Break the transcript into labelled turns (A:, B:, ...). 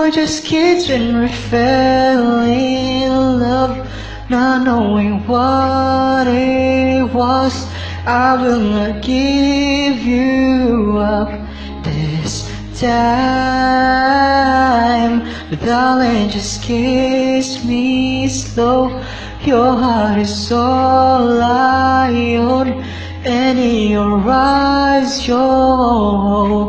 A: were just kids when we fell in love, not knowing what it was. I will not give you up this time, but darling, just kiss me slow. Your heart is all I own, and in your eyes you're